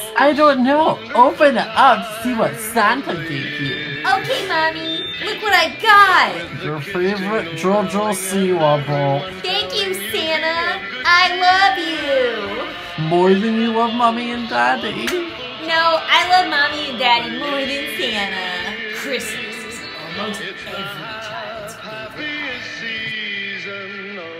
I don't know. Open it up to see what Santa gave you. Okay, Mommy. Look what I got. Your favorite JoJo Sea Wobble. Thank you, Santa. I love you. More than you love Mommy and Daddy. No, I love Mommy and Daddy more than Santa. Christmas is almost every child's favorite season of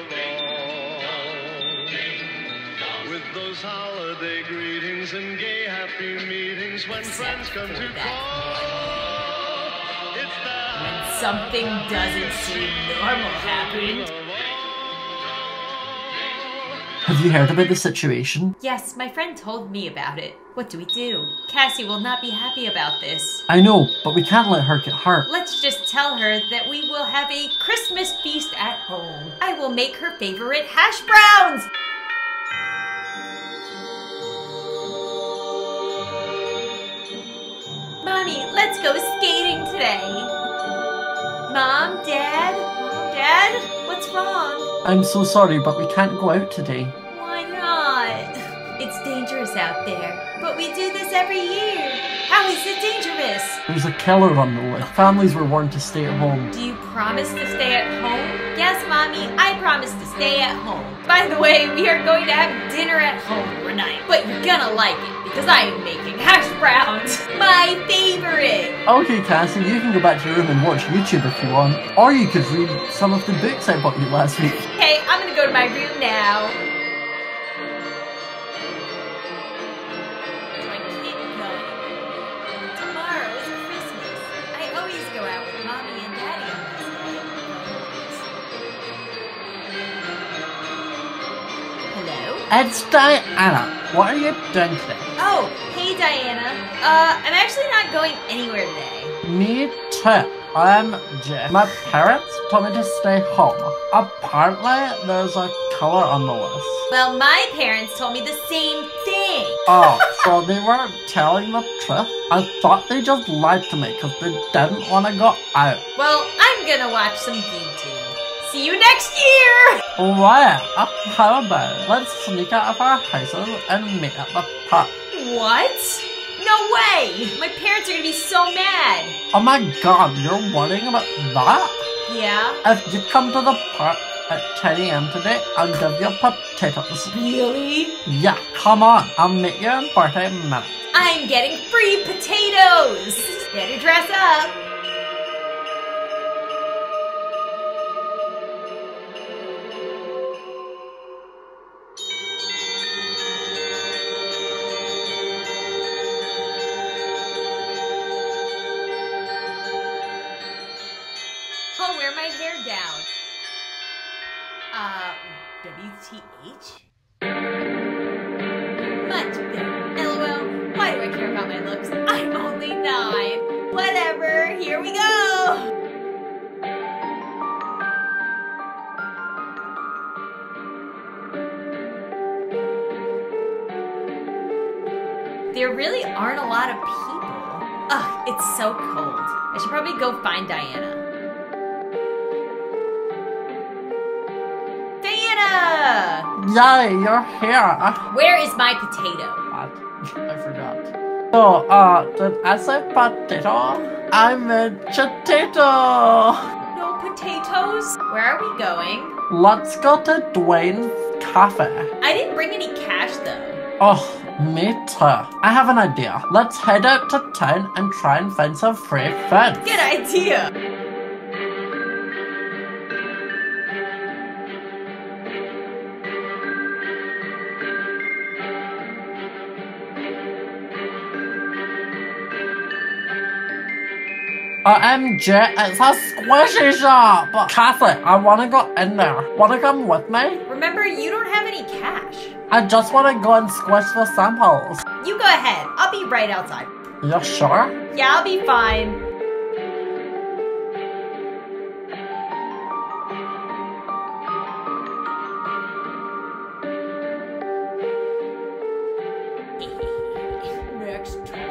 all. With those holiday greetings and gay happy meetings when friends come to call. It's that when something doesn't seem normal happened. Have you heard about the situation? Yes, my friend told me about it. What do we do? Cassie will not be happy about this. I know, but we can't let her get hurt. Let's just tell her that we will have a Christmas feast at home. I will make her favorite hash browns! Mommy, let's go skating today. Mom, Dad? Dad? What's wrong? I'm so sorry, but we can't go out today. Why not? It's dangerous out there. But we do this every year. How is it dangerous? There's a killer on the loose. Families were warned to stay at home. Do you promise to stay at home? Yes, Mommy, I promise to stay at home. By the way, we are going to have dinner at home tonight. But you're gonna like it, because I am making hash browns. My favorite! Okay, Cassie, you can go back to your room and watch YouTube if you want. Or you could read some of the books I bought you last week. Okay, I'm gonna go to my room now. I can't go anywhere. Tomorrow is Christmas. I always go out with Mommy and Daddy on this day. Hello? It's Diana. What are you doing today? Oh, hey Diana. I'm actually not going anywhere today. Me too. I'm Jeff. My parents told me to stay home. Apparently, there's a killer on the list. Well, my parents told me the same thing. Oh, so they weren't telling the truth? I thought they just lied to me because they didn't want to go out. Well, I'm gonna watch some YouTube. See you next year! Alright, how about let's sneak out of our houses and meet at the park. What? No way! My parents are gonna be so mad. Oh my god, you're worrying about that? Yeah? If you come to the park at 10 AM today, I'll give you potatoes. Really? Yeah, come on, I'll meet you in 40 minutes. I'm getting free potatoes! Better dress up. I'll wear my hair down. WTH? Much better. LOL, why do I care about my looks? I'm only 9. Whatever, here we go! There really aren't a lot of people. Ugh, it's so cold. I should probably go find Diana. Yay, you're here. Where is my potato? I forgot. So, did I say potato? I meant potato. No potatoes? Where are we going? Let's go to Dwayne's Cafe. I didn't bring any cash though. Oh, me too. I have an idea. Let's head out to town and try and find some free food. Good idea. OMG, it's a squishy shop! Cassie, I wanna go in there. Wanna come with me? Remember, you don't have any cash. I just wanna go and squish the samples. You go ahead. I'll be right outside. You sure? Yeah, I'll be fine. Next time.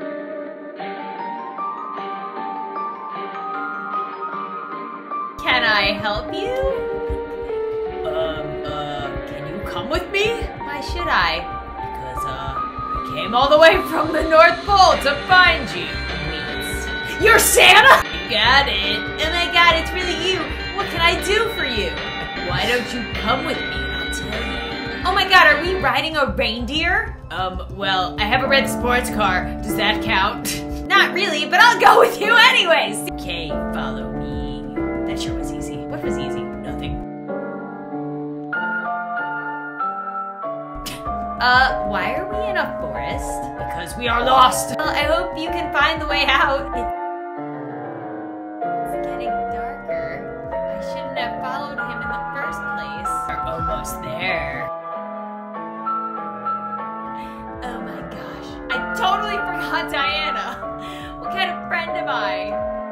Can I I help you? Can you come with me? Why should I? Because, I came all the way from the North Pole to find you. Wait, you're Santa? You got it. Oh my god, it's really you. What can I do for you? Why don't you come with me and I'll tell you. Oh my god, are we riding a reindeer? Well, I have a red sports car. Does that count? Not really, but I'll go with you anyways. Okay, follow me. That sure was easy. What was easy? Nothing. Why are we in a forest? Because we are lost. Well, I hope you can find the way out. It's getting darker. I shouldn't have followed him in the first place. We're almost there. Oh my gosh. I totally forgot Diana. What kind of friend am I?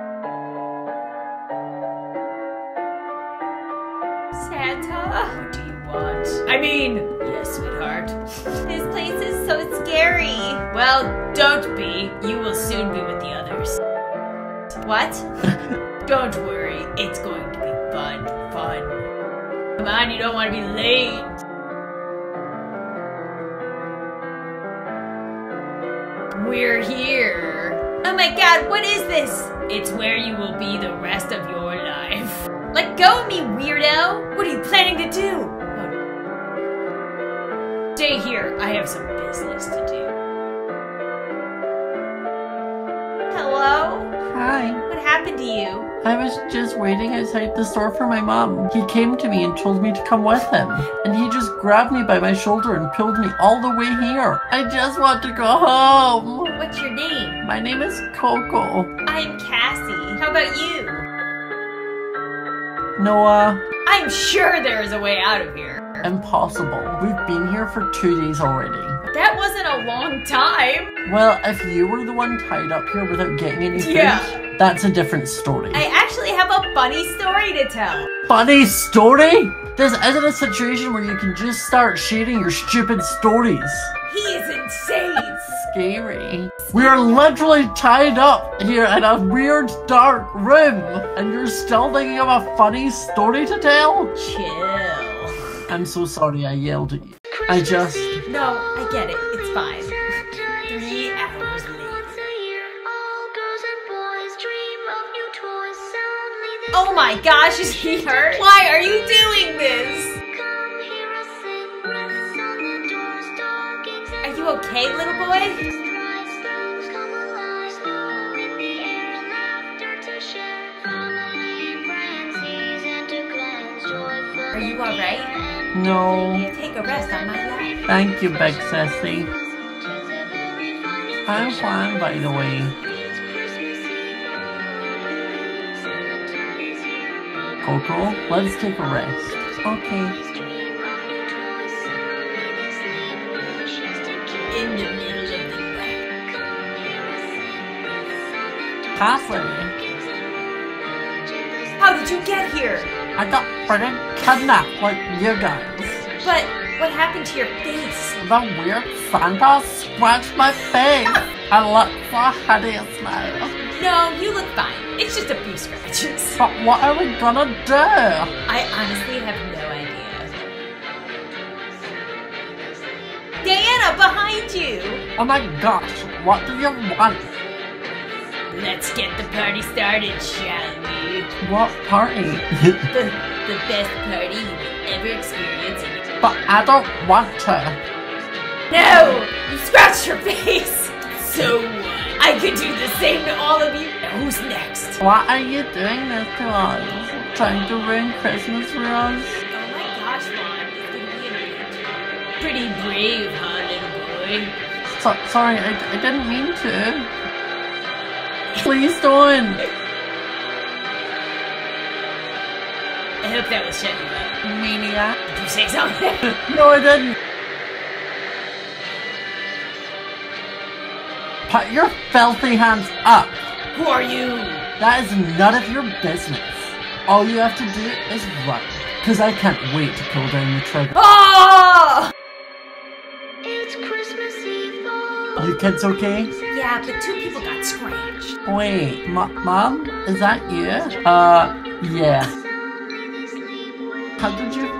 Santa? What do you want? I mean, yes, sweetheart. This place is so scary. Well, don't be. You will soon be with the others. What? Don't worry. It's going to be fun. Come on, you don't want to be late. We're here. Oh my god, what is this? It's where you will be the rest of your life. Let go of me, weirdo! What are you planning to do? Oh. Stay here, I have some business to do. Hello? Hi. What happened to you? I was just waiting outside the store for my mom. He came to me and told me to come with him. And he just grabbed me by my shoulder and pulled me all the way here. I just want to go home. What's your name? My name is Coco. I'm Cassie. How about you? Noah. I'm sure there is a way out of here. Impossible. We've been here for 2 days already. That wasn't a long time. Well, if you were the one tied up here without getting any food, Yeah. that's a different story. I actually have a funny story to tell. Funny story? This isn't a situation where you can just start sharing your stupid stories. He is insane. Scary. We are literally tied up here in a weird dark room, and you're still thinking of a funny story to tell? Chill. I'm so sorry I yelled at you. I just... No, I get it. It's fine. 3 hours later. Oh my gosh, is he hurt? Why are you doing this? Are you okay, little boy? Are you alright? No. Take a rest on my lap. Thank you, Big Sissy. I'm fine, by the way. Coco, let's take a rest. Okay. In the middle of the night. Cassie, How did you get here? I got friggin' kidnapped like you guys. But what happened to your face? The weird Santa scratched my face. I look so hideous now. No, you look fine. It's just a few scratches. But what are we gonna do? I honestly have no idea. Diana, behind you! Oh my gosh, what do you want? Let's get the party started, shall we? What party? The best party you will ever experience. But I don't want to. No! You scratched your face! So what? I could do the same to all of you. Now who's next? Why are you doing this to us? Trying to ruin Christmas for us? Oh my gosh, Ron. It's gonna be a bit pretty brave, huh, little boy? Sorry, I didn't mean to. Please don't. I hope that will shut you up. Maniac. Did you say something? No, I didn't. Put your filthy hands up. Who are you? That is none of your business. All you have to do is run. Because I can't wait to pull down the trigger. Oh! It's Christmas Eve. You kids okay? Yeah, but 2 people got scratched. Wait, Mom? Is that you? Yeah.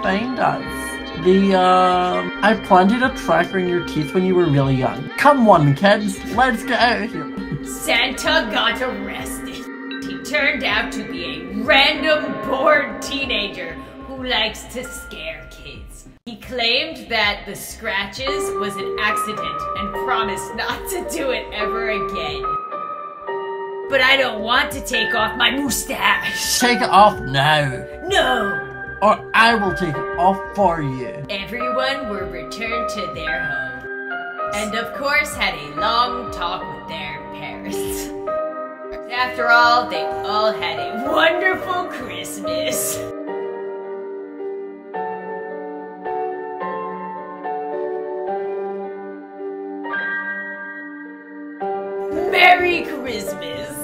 find us. I planted a tracker in your teeth when you were really young. Come on, kids, let's get out of here. Santa got arrested. He turned out to be a random bored teenager who likes to scare kids. He claimed that the scratches was an accident and promised not to do it ever again. But I don't want to take off my mustache. Take it off now. No! Or I will take it off for you. Everyone were returned to their home. And of course had a long talk with their parents. After all, they all had a wonderful Christmas. Merry Christmas!